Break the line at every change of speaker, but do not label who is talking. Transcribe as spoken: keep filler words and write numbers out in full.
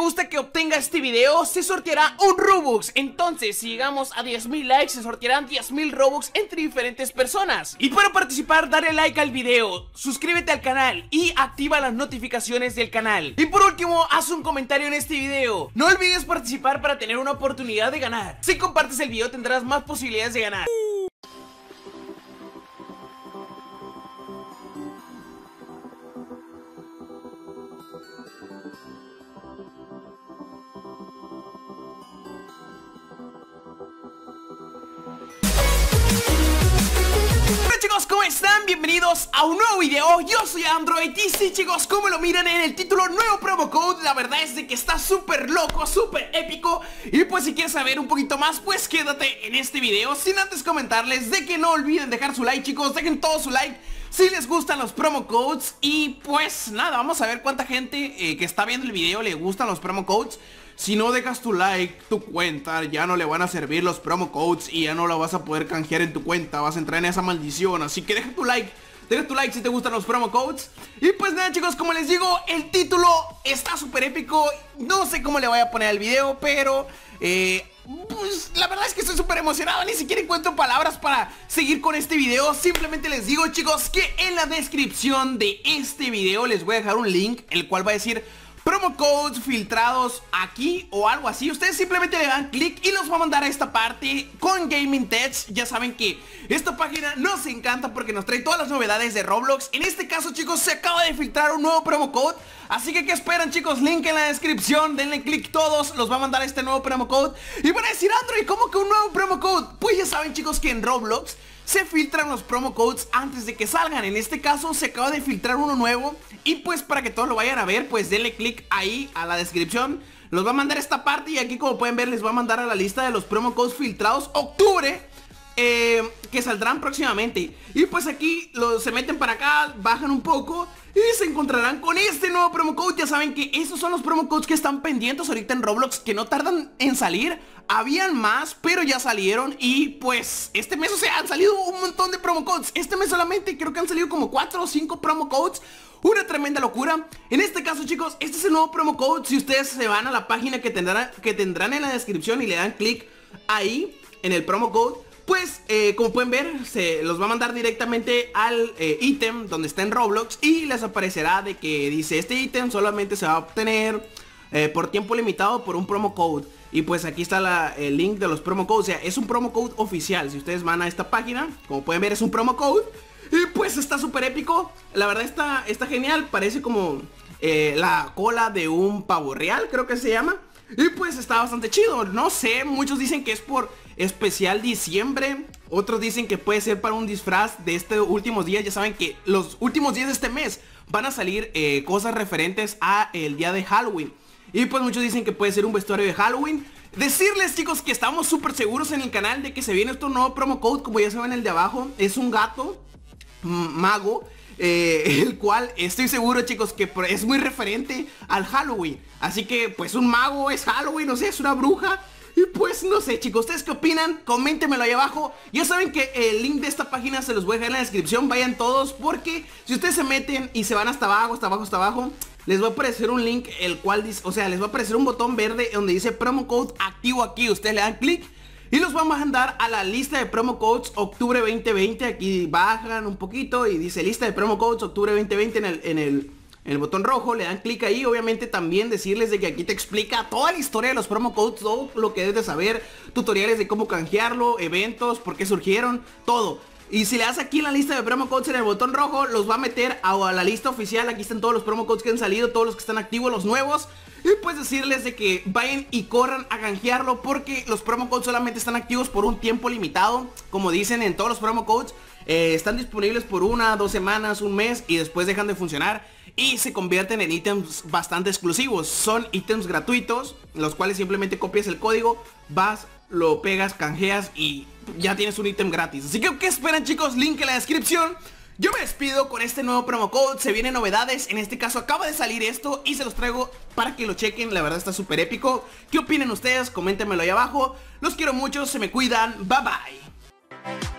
gusta que obtenga este video, se sorteará un Robux. Entonces, si llegamos a diez mil likes, se sortearán diez mil Robux entre diferentes personas. Y para participar, dale like al video, suscríbete al canal y activa las notificaciones del canal. Y por último, haz un comentario en este video. No olvides participar para tener una oportunidad de ganar. Si compartes el video, tendrás más posibilidades de ganar. ¿Cómo están? Bienvenidos a un nuevo video. Yo soy Android y sí, chicos, como lo miran en el título, nuevo promo code. La verdad es de que está súper loco, súper épico. Y pues si quieres saber un poquito más, pues quédate en este video. Sin antes comentarles de que no olviden dejar su like, chicos. Dejen todo su like si les gustan los promo codes. Y pues nada, vamos a ver cuánta gente eh, que está viendo el video le gustan los promo codes. Si no dejas tu like, tu cuenta ya no le van a servir los promo codes y ya no la vas a poder canjear en tu cuenta. Vas a entrar en esa maldición, así que deja tu like. Deja tu like si te gustan los promo codes. Y pues nada, chicos, como les digo, el título está súper épico. No sé cómo le voy a poner al video, pero eh, pues la verdad es que estoy súper emocionado. Ni siquiera encuentro palabras para seguir con este video. Simplemente les digo, chicos, que en la descripción de este video les voy a dejar un link, el cual va a decir promo codes filtrados aquí o algo así. Ustedes simplemente le dan clic y los va a mandar a esta parte con Gaming Tech. Ya saben que esta página nos encanta porque nos trae todas las novedades de Roblox. En este caso, chicos, se acaba de filtrar un nuevo promo code. Así que, ¿qué esperan, chicos? Link en la descripción, denle clic todos, los va a mandar a este nuevo promo code. Y van a decir, Android, ¿cómo que un nuevo promo code? Pues ya saben, chicos, que en Roblox se filtran los promo codes antes de que salgan. En este caso se acaba de filtrar uno nuevo. Y pues para que todos lo vayan a ver, pues denle clic ahí a la descripción. Los va a mandar a esta parte y aquí, como pueden ver, les va a mandar a la lista de los promo codes filtrados octubre, eh, que saldrán próximamente. Y pues aquí los, se meten para acá, bajan un poco y se encontrarán con este nuevo promo code. Ya saben que esos son los promo codes que están pendientes ahorita en Roblox, que no tardan en salir. Habían más, pero ya salieron. Y pues este mes, o sea, han salido un montón de promo codes. Este mes solamente creo que han salido como cuatro o cinco promo codes. Una tremenda locura. En este caso, chicos, este es el nuevo promo code. Si ustedes se van a la página que tendrán, que tendrán en la descripción y le dan clic ahí en el promo code, pues eh, como pueden ver, se los va a mandar directamente al eh, ítem donde está en Roblox. Y les aparecerá de que dice, este ítem solamente se va a obtener eh, por tiempo limitado por un promo code. Y pues aquí está la, el link de los promo codes. O sea, es un promo code oficial. Si ustedes van a esta página, como pueden ver, es un promo code. Y pues está súper épico. La verdad está, está genial. Parece como eh, la cola de un pavo real, creo que se llama. Y pues está bastante chido. No sé, muchos dicen que es por especial diciembre. Otros dicen que puede ser para un disfraz de estos últimos días. Ya saben que los últimos días de este mes van a salir eh, cosas referentes a el día de Halloween. Y pues muchos dicen que puede ser un vestuario de Halloween. Decirles, chicos, que estamos súper seguros en el canal de que se viene este nuevo promo code. Como ya se ven el de abajo, es un gato mago, eh, el cual estoy seguro, chicos, que es muy referente al Halloween. Así que pues un mago es Halloween, o sea, es una bruja. Y pues no sé, chicos, ¿ustedes qué opinan? Coméntenmelo ahí abajo. Ya saben que el link de esta página se los voy a dejar en la descripción. Vayan todos, porque si ustedes se meten y se van hasta abajo, hasta abajo, hasta abajo, les va a aparecer un link, el cual dice, o sea, les va a aparecer un botón verde donde dice promo code activo aquí. Ustedes le dan clic y los van a mandar a la lista de promo codes octubre veinte veinte. Aquí bajan un poquito y dice lista de promo codes octubre veinte veinte en el, en el, en el botón rojo. Le dan clic ahí. Obviamente también decirles de que aquí te explica toda la historia de los promo codes, todo lo que debes de saber, tutoriales de cómo canjearlo, eventos, por qué surgieron, todo. Y si le das aquí en la lista de promo codes en el botón rojo, los va a meter a, a la lista oficial. Aquí están todos los promo codes que han salido, todos los que están activos, los nuevos. Y pues decirles de que vayan y corran a canjearlo, porque los promo codes solamente están activos por un tiempo limitado. Como dicen en todos los promo codes, eh, están disponibles por una, dos semanas, un mes, y después dejan de funcionar y se convierten en ítems bastante exclusivos. Son ítems gratuitos, los cuales simplemente copias el código, vas, lo pegas, canjeas y ya tienes un ítem gratis. Así que, ¿qué esperan, chicos? Link en la descripción. Yo me despido con este nuevo promo code. Se vienen novedades. En este caso acaba de salir esto y se los traigo para que lo chequen. La verdad está súper épico. ¿Qué opinan ustedes? Coméntenmelo ahí abajo. Los quiero mucho, se me cuidan. Bye bye.